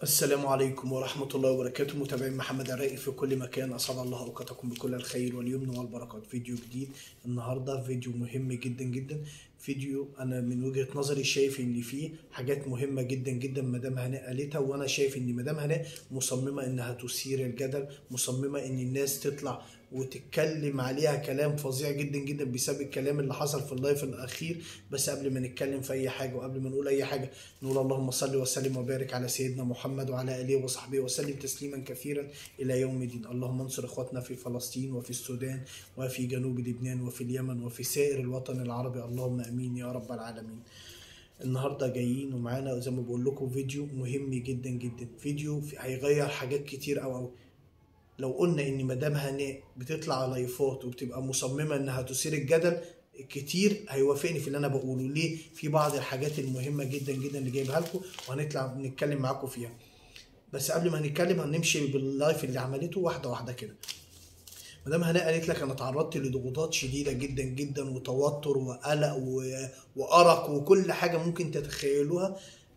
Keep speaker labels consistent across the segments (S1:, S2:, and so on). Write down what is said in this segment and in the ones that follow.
S1: السلام عليكم ورحمة الله وبركاته. متابعين محمد الرائي في كل مكان، أسعد الله أوقاتكم بكل الخير واليمن والبركات. فيديو جديد النهاردة، فيديو مهم جدا جدا. فيديو أنا من وجهة نظري شايف إن فيه حاجات مهمة جدا جدا مدام هناء قالتها، وأنا شايف إن مدام هناء مصممة إنها تثير الجدل، مصممة إن الناس تطلع وتتكلم عليها كلام فظيع جدا جدا بسبب الكلام اللي حصل في اللايف الأخير. بس قبل ما نتكلم في أي حاجة وقبل ما نقول أي حاجة، نقول اللهم صل وسلم وبارك على سيدنا محمد وعلى آله وصحبه وسلم تسليما كثيرا إلى يوم الدين. اللهم انصر إخواتنا في فلسطين وفي السودان وفي جنوب لبنان وفي اليمن وفي سائر الوطن العربي، اللهم آمين يا رب العالمين. النهارده جايين ومعانا زي ما بقول لكم فيديو مهم جدا جدا، فيديو هيغير حاجات كتير أوي. لو قلنا ان مدام هناء بتطلع لايفات وبتبقى مصممه انها تثير الجدل كتير، هيوافقني في اللي انا بقوله. ليه؟ في بعض الحاجات المهمه جدا جدا اللي جايبها لكم وهنطلع نتكلم معاكم فيها. بس قبل ما هنتكلم هنمشي باللايف اللي عملته واحده واحده كده. مدام هناء قالت لك انا تعرضت لضغوطات شديده جدا جدا وتوتر وقلق وارق وكل حاجه ممكن تتخيلوها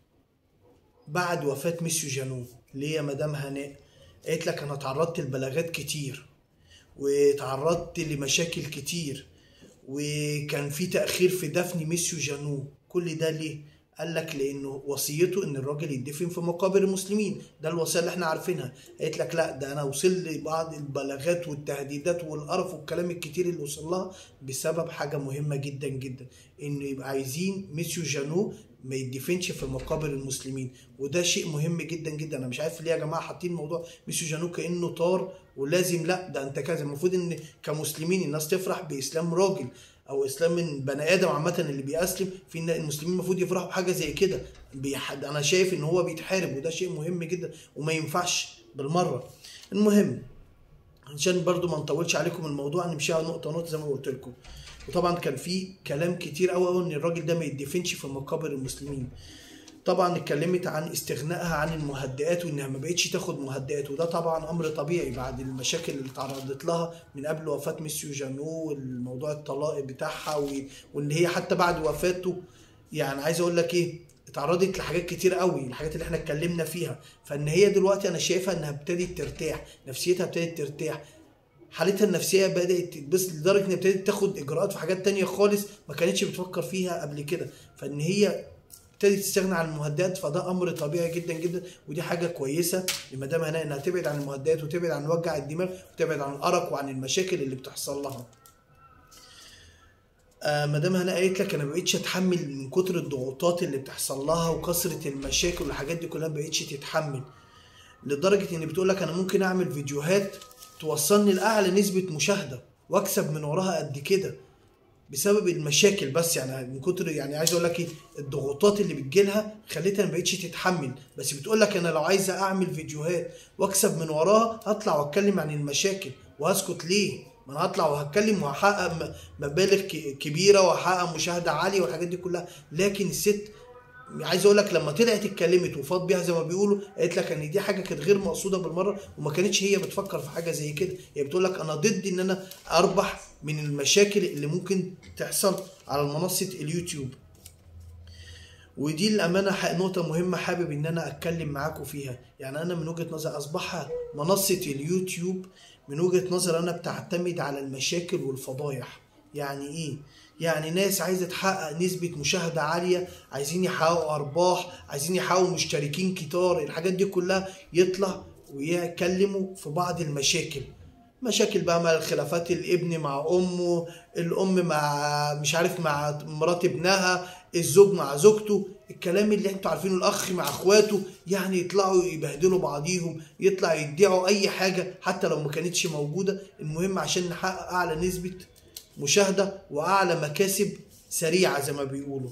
S1: بعد وفاه ميسيو جانو. ليه يا مدام هناء؟ قالت لك انا تعرضت لبلاغات كتير وتعرضت لمشاكل كتير وكان في تأخير في دفن ميسيو جانو. كل ده ليه؟ قال لك لانه وصيته ان الراجل يدفن في مقابر المسلمين، ده الوصيه اللي احنا عارفينها. قالت لك لا، ده انا وصل لي بعض البلاغات والتهديدات والقرف والكلام الكتير اللي وصل لها بسبب حاجه مهمه جدا جدا، انه يبقى عايزين ميسيو جانو ما يدفنش في مقابر المسلمين. وده شيء مهم جدا جدا. انا مش عارف ليه يا جماعه حاطين موضوع ميسيو جانو كانه طار ولازم، لا ده انت كذا. المفروض ان كمسلمين الناس تفرح باسلام راجل او اسلام من بني ادم عامه اللي بيسلم. في المسلمين المفروض يفرحوا بحاجه زي كده. انا شايف ان هو بيتحارب وده شيء مهم جدا وما ينفعش بالمره. المهم عشان برضو ما نطولش عليكم الموضوع، نمشيها نقطه نقطه زي ما قلت لكم. وطبعا كان في كلام كتير قوي ان الراجل ده ما يدفنش في مقابر المسلمين. طبعا اتكلمت عن استغنائها عن المهدئات وانها ما بقتش تاخد مهدئات، وده طبعا امر طبيعي بعد المشاكل اللي تعرضت لها من قبل وفاه ميسيو جانو والموضوع الطلاق بتاعها وان هي حتى بعد وفاته، يعني عايز اقول لك ايه، اتعرضت لحاجات كتير قوي، الحاجات اللي احنا اتكلمنا فيها. فان هي دلوقتي انا شايفها انها ابتدت ترتاح، نفسيتها ابتدت ترتاح، حالتها النفسيه بدات تتبسط لدرجه انها ابتدت تاخد اجراءات في حاجات تانية خالص ما كانتش بتفكر فيها قبل كده. فان هي ابتدت تستغنى عن المهدئات، فده امر طبيعي جدا جدا، ودي حاجه كويسه لمدام هناء انها تبعد عن المهدئات وتبعد عن وجع الدماغ وتبعد عن الارق وعن المشاكل اللي بتحصل لها. مدام هناء قالت لك انا ما بقتش اتحمل من كتر الضغوطات اللي بتحصل لها وكثره المشاكل والحاجات دي كلها، ما بقتش تتحمل لدرجه ان بتقول لك انا ممكن اعمل فيديوهات توصلني لاعلى نسبه مشاهده واكسب من وراها قد كده بسبب المشاكل. بس يعني من كتر، يعني عايز اقول لك ايه، الضغوطات اللي بتجيلها خلتها ما بقتش تتحمل. بس بتقول لك انا لو عايزه اعمل فيديوهات واكسب من وراها هطلع واتكلم عن المشاكل وهسكت ليه؟ ما انا هطلع وهتكلم وهحقق مبالغ كبيره وهحقق مشاهده عاليه والحاجات دي كلها. لكن الست عايز اقول لك لما طلعت اتكلمت وفاض بيها زي ما بيقولوا، قالت لك ان دي حاجه كانت غير مقصوده بالمره وما كانتش هي بتفكر في حاجه زي كده. هي بتقول لك انا ضد ان انا اربح من المشاكل اللي ممكن تحصل على منصه اليوتيوب. ودي الامانه نقطه مهمه حابب ان انا اتكلم معاكم فيها. يعني انا من وجهه نظري اصبح منصه اليوتيوب من وجهه نظري انا بتعتمد على المشاكل والفضايح. يعني ايه؟ يعني ناس عايزه تحقق نسبه مشاهده عاليه، عايزين يحققوا ارباح، عايزين يحققوا مشتركين كتار، الحاجات دي كلها يطلع ويتكلموا في بعض المشاكل. مشاكل بقى مع الخلافات، الابن مع امه، الام مع مش عارف مع مرات ابنها، الزوج مع زوجته، الكلام اللي انتوا عارفينه، الاخ مع اخواته، يعني يطلعوا يبهدلوا بعضيهم، يطلع يدعوا اي حاجه حتى لو ما كانتش موجوده، المهم عشان نحقق اعلى نسبه مشاهده واعلى مكاسب سريعه زي ما بيقولوا.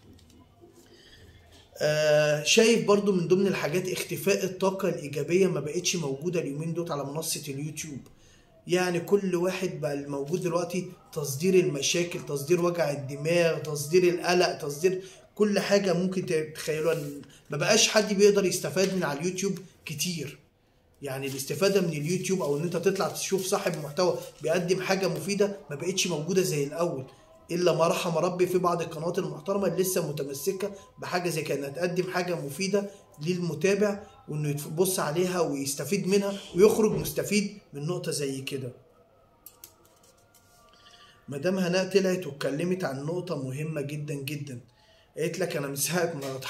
S1: شايف برضو من ضمن الحاجات اختفاء الطاقه الايجابيه، ما بقتش موجوده اليومين دول على منصه اليوتيوب. يعني كل واحد بقى الموجود دلوقتي تصدير المشاكل، تصدير وجع الدماغ، تصدير القلق، تصدير كل حاجة ممكن تتخيلوها. ما بقاش حد بيقدر يستفاد من على اليوتيوب كتير. يعني الاستفادة من اليوتيوب او ان انت تطلع تشوف صاحب محتوى بيقدم حاجة مفيدة ما بقتش موجودة زي الاول، الا ما رحم ربي في بعض القنوات المحترمة اللي لسه متمسكة بحاجة زي كده، انها تقدم حاجة مفيدة للمتابع وانه يبص عليها ويستفيد منها ويخرج مستفيد من نقطة زي كده. مدام هناء طلعت واتكلمت عن نقطة مهمة جدا جدا. قالت لك انا من ساعة ما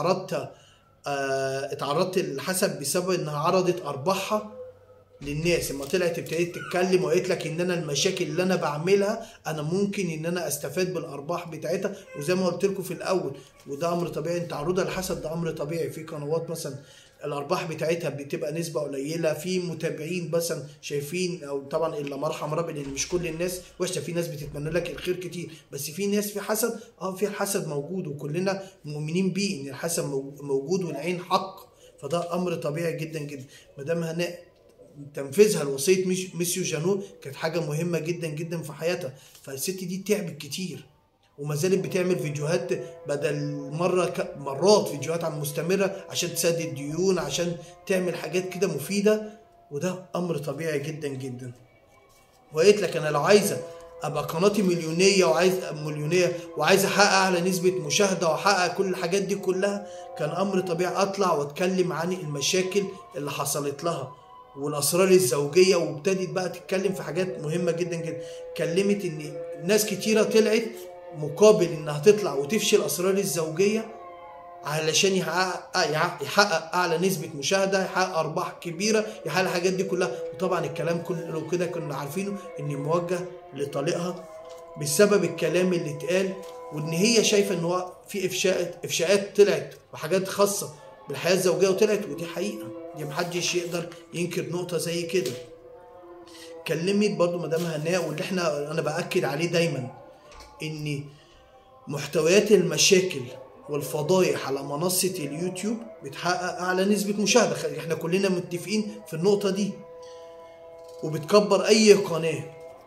S1: اتعرضت للحسد بسبب انها عرضت ارباحها للناس. لما طلعت ابتدت تتكلم وقالت لك ان انا المشاكل اللي انا بعملها انا ممكن ان انا استفاد بالارباح بتاعتها، وزي ما قلت لكم في الاول وده امر طبيعي، انت تعرضها للحسد ده امر طبيعي. في قنوات مثلا الارباح بتاعتها بتبقى نسبه قليله، في متابعين مثلا شايفين، او طبعا الا ما رحم ربي لان مش كل الناس وحشه، في ناس بتتمنى لك الخير كتير، بس في ناس في حسد، في الحسد موجود وكلنا مؤمنين بيه ان الحسد موجود والعين حق، فده امر طبيعي جدا جدا. مدام هناء تنفيذها لوصيه ميسيو جانو كانت حاجه مهمه جدا جدا في حياتها، فالست دي تعبت كتير وما زالت بتعمل فيديوهات بدل مرات فيديوهات عن مستمره عشان تسدد ديون، عشان تعمل حاجات كده مفيده، وده امر طبيعي جدا جدا. وقالت لك انا لو عايزه ابقى قناتي مليونيه وعايز احقق اعلى نسبه مشاهده واحقق كل الحاجات دي كلها، كان امر طبيعي اطلع واتكلم عن المشاكل اللي حصلت لها والاسرار الزوجيه، وابتدت بقى تتكلم في حاجات مهمه جدا جدا. اتكلمت ان ناس كتيره طلعت مقابل انها تطلع وتفشل اسرار الزوجيه علشان يحقق اعلى نسبه مشاهده، يحقق ارباح كبيره، يحقق الحاجات دي كلها. وطبعا الكلام كله كده كنا عارفينه ان موجه لطليقها بسبب الكلام اللي اتقال، وان هي شايفه ان هو في افشاءات طلعت وحاجات خاصه بالحياه الزوجيه وطلعت، ودي حقيقه، دي محدش يقدر ينكر نقطه زي كده. كلمت برضو مدام هناء واللي انا باكد عليه دايما ان محتويات المشاكل والفضايح على منصة اليوتيوب بتحقق اعلى نسبة مشاهدة، احنا كلنا متفقين في النقطة دي، وبتكبر اي قناة،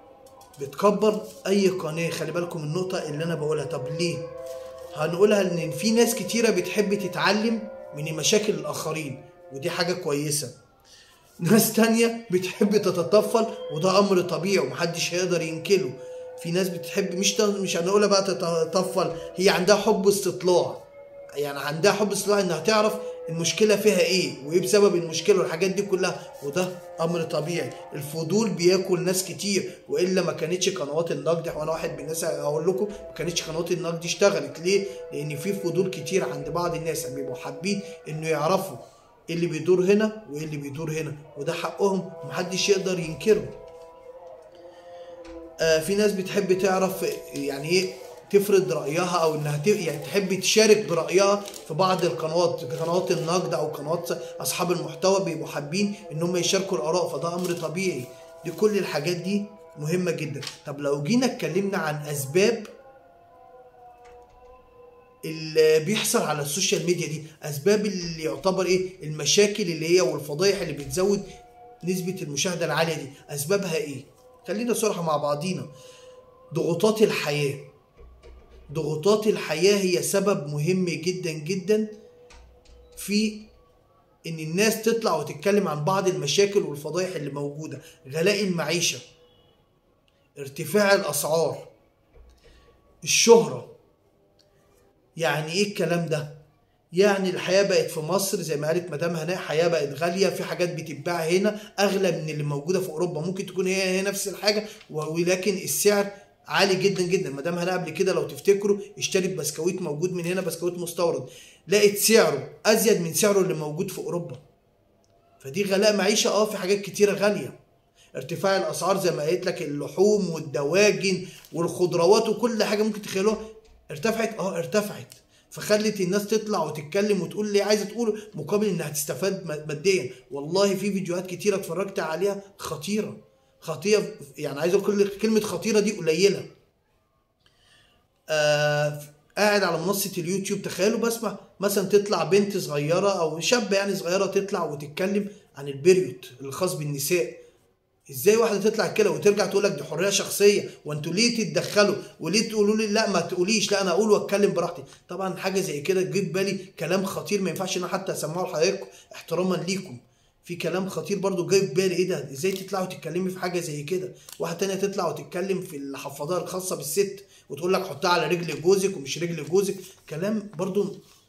S1: خلي بالكم من النقطة اللي انا بقولها. طب ليه؟ هنقولها ان في ناس كتيرة بتحب تتعلم من مشاكل الاخرين ودي حاجة كويسة، ناس تانية بتحب تتطفل وده امر طبيعي ومحدش هيقدر ينكره. في ناس بتحب مش هنقولها بقى تتطفل، هي عندها حب استطلاع، يعني عندها حب استطلاع انها تعرف المشكله فيها ايه وايه بسبب المشكله والحاجات دي كلها، وده امر طبيعي. الفضول بياكل ناس كتير، والا ما كانتش قنوات النقد، وانا واحد من الناس اقول لكم ما كانتش قنوات النقد اشتغلت. ليه؟ لان في فضول كتير عند بعض الناس بيبقوا حابين انه يعرفوا ايه اللي بيدور هنا وايه اللي بيدور هنا، وده حقهم ومحدش يقدر ينكره. في ناس بتحب تعرف يعني ايه تفرض رايها، او انها يعني تحب تشارك برايها في بعض قنوات النقد او قنوات اصحاب المحتوى بيبقوا حابين ان هم يشاركوا الاراء، فده امر طبيعي. دي كل الحاجات دي مهمه جدا. طب لو جينا اتكلمنا عن اسباب اللي بيحصل على السوشيال ميديا دي، اسباب اللي يعتبر ايه المشاكل اللي هي والفضايح اللي بتزود نسبه المشاهده العاليه دي، اسبابها ايه؟ خلينا صراحه مع بعضينا. ضغوطات الحياه هي سبب مهم جدا جدا في ان الناس تطلع وتتكلم عن بعض المشاكل والفضايح اللي موجوده. غلاء المعيشه، ارتفاع الاسعار، الشهره. يعني ايه الكلام ده؟ يعني الحياه بقت في مصر زي ما قالت مدام هناء، حياه بقت غاليه، في حاجات بتتباع هنا اغلى من اللي موجوده في اوروبا، ممكن تكون هي نفس الحاجه ولكن السعر عالي جدا جدا. مدام هناء قبل كده لو تفتكروا اشترت بسكويت موجود من هنا، بسكويت مستورد، لقيت سعره ازيد من سعره اللي موجود في اوروبا. فدي غلاء معيشه، في حاجات كتيره غاليه. ارتفاع الاسعار زي ما قلت لك، اللحوم والدواجن والخضروات وكل حاجه ممكن تخيلوها ارتفعت، ارتفعت، فخلت الناس تطلع وتتكلم وتقول اللي عايزه تقوله مقابل انها تستفاد ماديا. والله في فيديوهات كتيره اتفرجت عليها خطيره، يعني عايز اقول كلمه خطيره دي قليله. قاعد على منصه اليوتيوب، تخيلوا بسمع مثلا تطلع بنت صغيره او شابه يعني صغيره تطلع وتتكلم عن البريود الخاص بالنساء. ازاي واحده تطلع كده وترجع تقول لك دي حريه شخصيه، وانتوا ليه تتدخلوا وليه تقولوا لي لا ما تقوليش، لا انا اقول واتكلم براحتي؟ طبعا حاجه زي كده تجيب بالي كلام خطير ما ينفعش انا حتى اسمعه لحضراتكم احتراما ليكم. في كلام خطير برضو جاي في بالي، ايه ده؟ ازاي تطلعوا تتكلمي في حاجه زي كده؟ واحده تانية تطلع وتتكلم في الحفاضه الخاصه بالست وتقول لك حطها على رجل جوزك ومش رجل جوزك، كلام برضو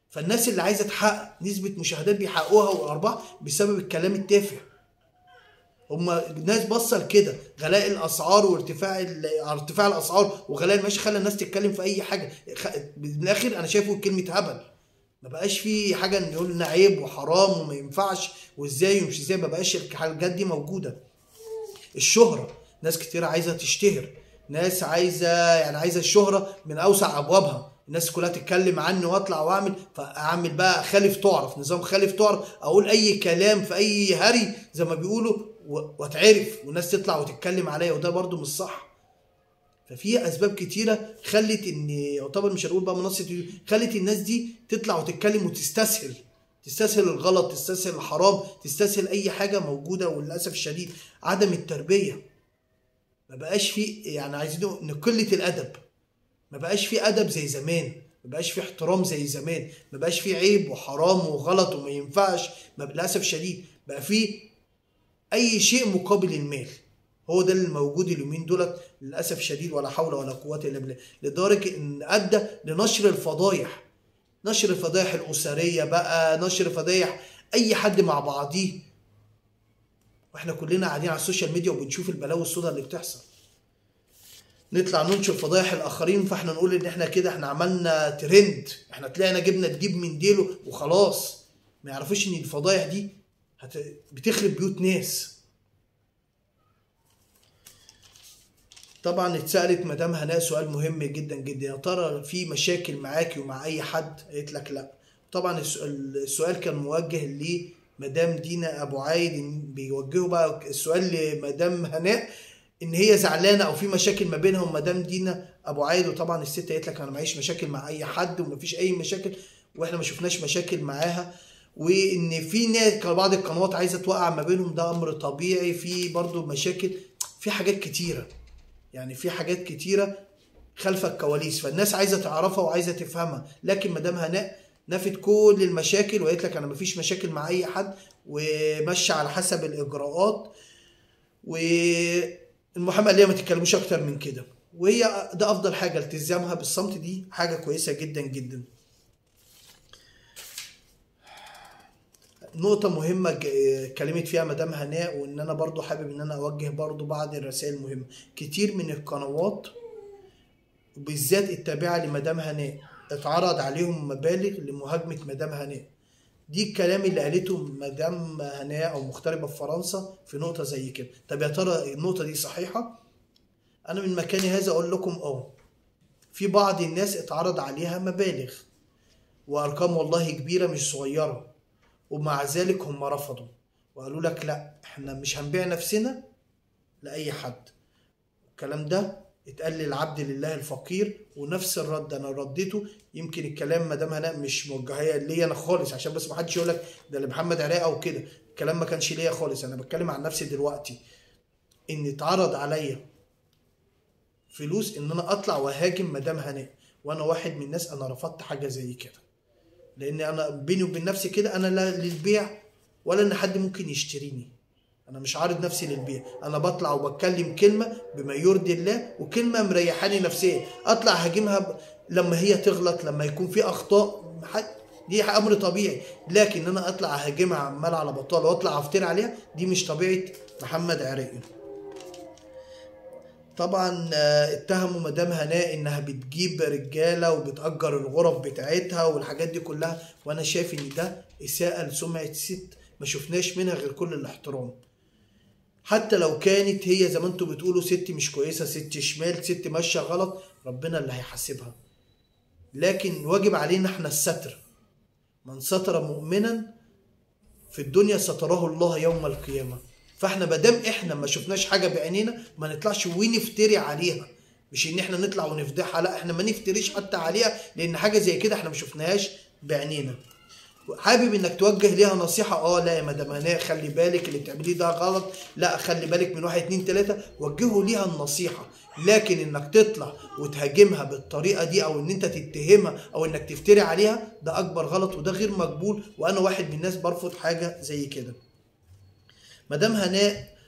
S1: فالناس اللي عايزه تحقق نسبه مشاهدات بيحققوها وارباح بسبب الكلام التافه. هما الناس بصل كده، غلاء الاسعار وارتفاع ارتفاع الاسعار وغلاء المعيشه خلى الناس تتكلم في اي حاجه. من الاخر انا شايفه كلمه هبل، ما بقاش في حاجه نقول ان عيب وحرام وما ينفعش وازاي ومش ازاي، ما بقاش الحاجات دي موجوده. الشهره، ناس كتير عايزه تشتهر، ناس عايزه الشهره من اوسع ابوابها، الناس كلها تتكلم عني واطلع واعمل، فاعمل بقى خالف تعرف، نظام خالف تعرف، اقول اي كلام في اي هري زي ما بيقولوا واتعرف والناس تطلع وتتكلم عليا، وده برضو مش صح. ففي اسباب كتيره خلت ان يعتبر مش هنقول بقى منصه، خلت الناس دي تطلع وتتكلم وتستسهل، تستسهل الغلط، تستسهل الحرام، تستسهل اي حاجه موجوده. وللاسف الشديد عدم التربيه، ما بقاش في يعني عايزين ان قله الادب، ما بقاش في ادب زي زمان، ما بقاش في احترام زي زمان، ما بقاش في عيب وحرام وغلط وما ينفعش. ما للاسف الشديد بقى في اي شيء مقابل المال، هو ده اللي موجود اليومين دولت للاسف الشديد. ولا حول ولا قوه الا بالله، لدرجه ان ادى لنشر الفضايح، نشر الفضايح الاسريه بقى، نشر فضايح اي حد مع بعضيه، واحنا كلنا قاعدين على السوشيال ميديا وبنشوف البلاوي السوداء اللي بتحصل. نطلع ننشر فضايح الاخرين، فاحنا نقول ان احنا كده احنا عملنا ترند، احنا طلعنا جبنا تجيب من ديله وخلاص. ما يعرفوش ان الفضايح دي بتخرب بيوت ناس. طبعا اتسالت مدام هناء سؤال مهم جدا جدا، يا ترى في مشاكل معاكي ومع اي حد؟ قالت لك لا. طبعا السؤال كان موجه لمدام دينا ابو عايد، بيوجهوا بقى السؤال لمدام هناء ان هي زعلانه او في مشاكل ما بينهم مدام دينا ابو عايد. وطبعا الست قالت لك انا معيش مشاكل مع اي حد ومفيش اي مشاكل واحنا ما شفناش مشاكل معاها، وان في ناس بعض القنوات عايزه توقع ما بينهم، ده امر طبيعي. في برضو مشاكل، في حاجات كتيره، يعني في حاجات كتيره خلف الكواليس، فالناس عايزه تعرفها وعايزه تفهمها. لكن مدام هناء نفت كل المشاكل وقالت لك انا مفيش مشاكل مع اي حد وماشيه على حسب الاجراءات، والمحامي قال لي ما تتكلموش اكتر من كده، وهي ده افضل حاجه، التزامها بالصمت دي حاجه كويسه جدا جدا. نقطة مهمة اتكلمت فيها مدام هناء، وان انا برضو حابب ان انا اوجه برضو بعض الرسائل المهمة. كتير من القنوات وبالذات التابعة لمدام هناء اتعرض عليهم مبالغ لمهاجمة مدام هناء. دي الكلام اللي قالته مدام هناء او مغتربة في فرنسا في نقطة زي كده. طب يا ترى النقطة دي صحيحة؟ انا من مكاني هذا اقول لكم في بعض الناس اتعرض عليها مبالغ وارقام والله كبيرة مش صغيرة، ومع ذلك هم رفضوا وقالوا لك لا احنا مش هنبيع نفسنا لأي حد. الكلام ده اتقال للعبد لله الفقير، ونفس الرد انا رديته. يمكن الكلام مدام هناء مش موجهه ليا انا خالص، عشان بس ما حدش يقول لك ده لمحمد عراقي او كده، الكلام ما كانش ليا خالص، انا بتكلم عن نفسي دلوقتي. ان اتعرض عليا فلوس ان انا اطلع واهاجم مدام هناء، وانا واحد من الناس انا رفضت حاجه زي كده، لان انا بيني وبين نفسي كده انا لا للبيع ولا ان حد ممكن يشتريني، انا مش عارض نفسي للبيع، انا بطلع وبتكلم كلمه بما يرضي الله وكلمه مريحاني نفسيا، اطلع هاجمها لما هي تغلط، لما يكون في اخطاء دي امر طبيعي. لكن انا اطلع اهاجمها عمال على بطال واطلع افتري عليها، دي مش طبيعه محمد عراقي. طبعا اتهموا مدام هناء انها بتجيب رجاله وبتأجر الغرف بتاعتها والحاجات دي كلها، وانا شايف ان ده اساءه لسمعه ست ما شفناش منها غير كل الاحترام. حتى لو كانت هي زي ما انتوا بتقولوا ست مش كويسه، ست شمال، ست ماشيه غلط، ربنا اللي هيحاسبها. لكن واجب علينا احنا الستر، من ستر مؤمنا في الدنيا ستره الله يوم القيامه. فاحنا مادام احنا ما شفناش حاجه بعينينا ما نطلعش ونفتري عليها، مش ان احنا نطلع ونفضحها، لا احنا ما نفتريش حتى عليها، لان حاجه زي كده احنا ما شفناهاش بعينينا. حابب انك توجه ليها نصيحه، لا يا مدام هناء خلي بالك اللي بتعمليه ده غلط، لا خلي بالك من 1 2 3، وجهوا ليها النصيحه. لكن انك تطلع وتهاجمها بالطريقه دي او ان انت تتهمها او انك تفتري عليها، ده اكبر غلط وده غير مقبول، وانا واحد من الناس برفض حاجه زي كده. مدام هناء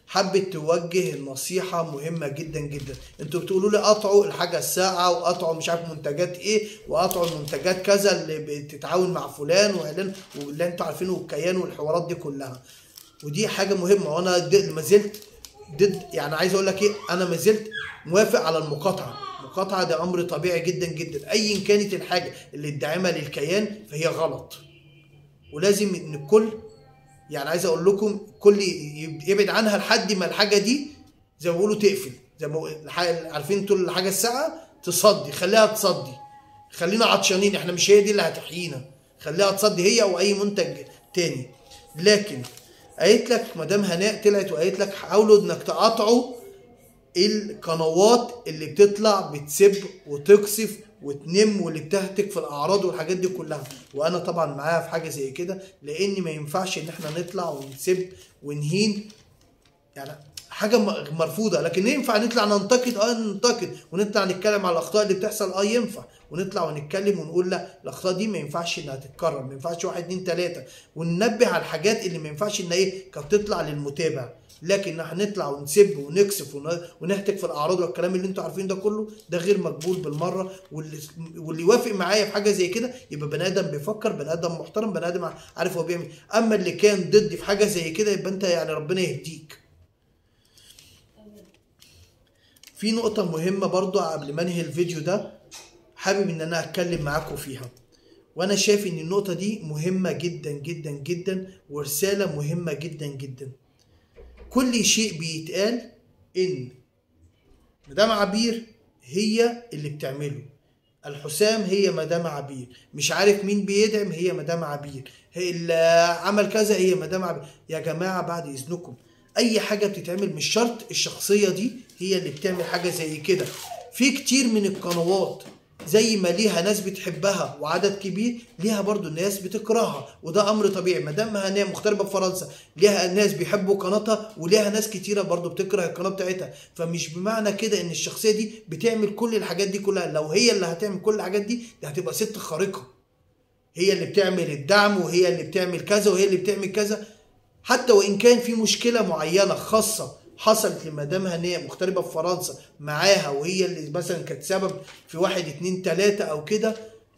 S1: حبت توجه النصيحة مهمة جدا جدا. انتوا بتقولوا لي قطعوا الحاجة الساقعة وقطعوا مش عارف منتجات ايه وقطعوا المنتجات كذا اللي بتتعاون مع فلان وعلان واللي انتوا عارفينه والكيان والحوارات دي كلها، ودي حاجة مهمة. وانا ما زلت ضد، يعني عايز اقول لك ايه، انا ما زلت موافق على المقاطعة. المقاطعة ده امر طبيعي جدا جدا، ايا كانت الحاجة اللي الداعمة للكيان فهي غلط، ولازم ان الكل، يعني عايز اقول لكم كل يبعد عنها لحد ما الحاجه دي زي ما بيقولوا تقفل، زي ما عارفين انتوا الحاجه الساعه تصدي، خليها تصدي، خلينا عطشانين، احنا مش هي دي اللي هتحيينا، خليها تصدي هي او اي منتج تاني. لكن قالت لك مدام هناء طلعت وقالت لك حاولوا انك تقاطعوا القنوات اللي بتطلع بتسب وتقصف وتنم واللي بتهتك في الاعراض والحاجات دي كلها، وانا طبعا معاها في حاجه زي كده، لان ما ينفعش ان احنا نطلع ونسب ونهين، يعني حاجه مرفوضه. لكن ينفع نطلع ننتقد، ننتقد ونطلع نتكلم على الاخطاء اللي بتحصل، ينفع ونطلع ونتكلم ونقول لا الاخطاء دي ما ينفعش انها تتكرر، ما ينفعش 1 2 3، وننبه على الحاجات اللي ما ينفعش ان كانت تطلع للمتابع. لكن هنطلع ونسب ونكسف ونهتك في الاعراض والكلام اللي انتوا عارفين ده كله، ده غير مقبول بالمره. واللي يوافق معايا في حاجه زي كده يبقى بني ادم بيفكر، بني ادم محترم، بني ادم عارف هو بيعمل. اما اللي كان ضدي في حاجه زي كده يبقى انت يعني ربنا يهديك. في نقطه مهمه برضو قبل ما انهي الفيديو ده حابب ان انا اتكلم معاكم فيها، وانا شايف ان النقطه دي مهمه جدا جدا جدا ورساله مهمه جدا جدا. كل شيء بيتقال ان مدام عبير هي اللي بتعمله، الحسام هي مدام عبير، مش عارف مين بيدعم هي مدام عبير، هي اللي عمل كذا هي مدام عبير. يا جماعه بعد اذنكم اي حاجه بتتعمل مش شرط الشخصيه دي هي اللي بتعمل حاجه زي كده. في كتير من القنوات زي ما ليها ناس بتحبها وعدد كبير ليها برضو ناس بتكرهها، وده امر طبيعي. مدام هناء مغتربه في فرنسا ليها ناس بيحبوا قناتها وليها ناس كتيره برضو بتكره القناه بتاعتها، فمش بمعنى كده ان الشخصيه دي بتعمل كل الحاجات دي كلها. لو هي اللي هتعمل كل الحاجات دي هتبقى ست خارقه، هي اللي بتعمل الدعم وهي اللي بتعمل كذا وهي اللي بتعمل كذا. حتى وان كان في مشكله معينه خاصه حصلت لمدام هناء مغتربه في فرنسا معاها وهي اللي مثلا كانت سبب في 1 2 3 او كده،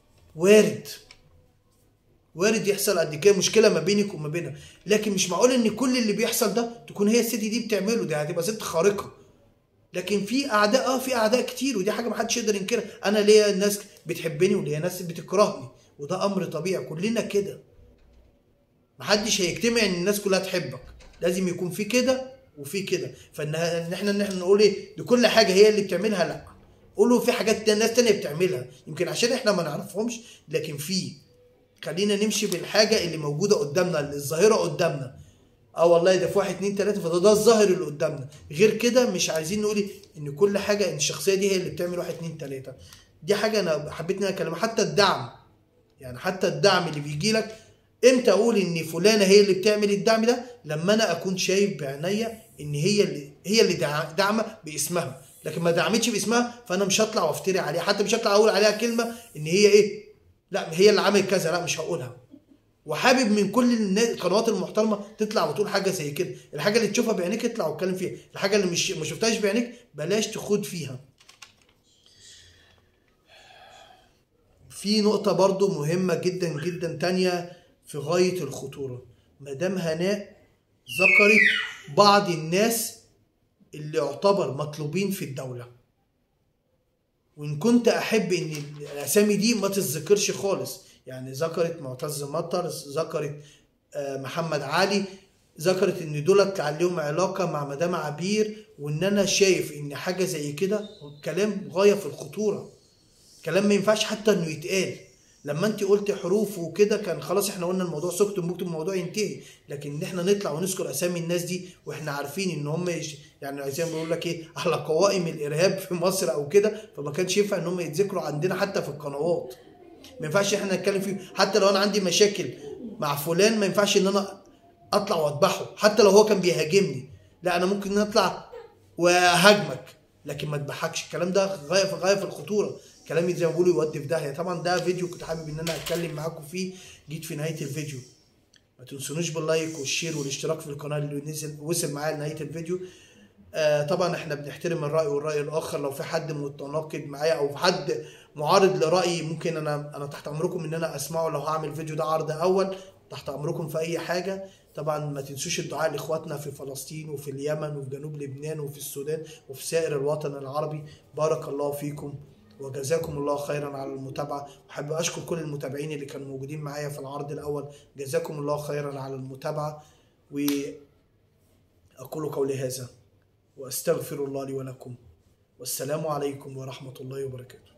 S1: وارد يحصل قد كده مشكله ما بينك وما بينها، لكن مش معقول ان كل اللي بيحصل ده تكون هي الست دي بتعمله، دي هتبقى ست خارقه. لكن في اعداء، في اعداء كتير، ودي حاجه ما حدش يقدر ينكرها. انا ليا ناس بتحبني وليا ناس بتكرهني، وده امر طبيعي، كلنا كده، محدش هيجتمع ان الناس كلها تحبك، لازم يكون في كده وفي كده. فان احنا نقول ايه دي كل حاجه هي اللي بتعملها، لا، قولوا في حاجات ناس تانية بتعملها يمكن عشان احنا ما نعرفهمش، لكن خلينا نمشي بالحاجه اللي موجوده قدامنا، اللي الظاهره قدامنا. والله ده في 1 2 3 فده الظاهر اللي قدامنا، غير كده مش عايزين نقول ان كل حاجه ان الشخصيه دي هي اللي بتعمل 1 2 3. دي حاجه انا حبيت ان انا اكلمها. حتى الدعم، يعني حتى الدعم اللي بيجي لك، امتى اقول ان فلانه هي اللي بتعمل الدعم ده؟ لما انا اكون شايف بعينيا ان هي اللي داعمه باسمها، لكن ما دعمتش باسمها فانا مش هطلع وافتري عليها، حتى مش هطلع اقول عليها كلمه ان هي لا هي اللي عملت كذا، لا مش هقولها. وحابب من كل القنوات المحترمه تطلع وتقول حاجه زي كده. الحاجه اللي تشوفها بعينيك اطلع واتكلم فيها، الحاجه اللي ما شفتهاش بعينيك بلاش تخوض فيها. في نقطه برضو مهمه جدا جدا تانية في غايه الخطوره. مدام هناء ذكرت بعض الناس اللي يعتبر مطلوبين في الدوله، وان كنت احب ان الاسامي دي ما تتذكرش خالص. يعني ذكرت معتز مطر، ذكرت محمد علي، ذكرت ان دولت عليهم علاقه مع مدام عبير، وان انا شايف ان حاجه زي كده كلام غايه في الخطوره، كلام ما ينفعش حتى انه يتقال. لما انت قلت حروف وكده كان خلاص احنا قلنا الموضوع سكت ومكتب الموضوع ينتهي، لكن ان احنا نطلع ونذكر اسامي الناس دي واحنا عارفين ان هم يعني زي ما بيقول لك على قوائم الارهاب في مصر او كده، فما كانش ينفع ان هم يتذكروا عندنا حتى في القنوات. ما ينفعش احنا نتكلم فيه، حتى لو انا عندي مشاكل مع فلان ما ينفعش ان انا اطلع واذبحه حتى لو هو كان بيهاجمني، لا انا ممكن اطلع واهاجمك لكن ما اذبحكش. الكلام ده غايه في الخطوره، كلامي زي ما بيقولوا يودي في داهيه. طبعا ده فيديو كنت حابب ان انا اتكلم معاكم فيه، جيت في نهايه الفيديو. ما تنسونوش باللايك والشير والاشتراك في القناه اللي وصل معايا لنهايه الفيديو. طبعا احنا بنحترم الراي والراي الاخر. لو في حد متناقض معايا او حد معارض لرايي، ممكن انا تحت امركم ان انا اسمعه. لو هعمل فيديو ده عرض اول، تحت امركم في اي حاجه. طبعا ما تنسوش الدعاء لاخواتنا في فلسطين وفي اليمن وفي جنوب لبنان وفي السودان وفي سائر الوطن العربي. بارك الله فيكم وجزاكم الله خيرا على المتابعه. احب اشكر كل المتابعين اللي كانوا موجودين معايا في العرض الاول. جزاكم الله خيرا على المتابعه. واقول قولي هذا واستغفر الله لي ولكم، والسلام عليكم ورحمه الله وبركاته.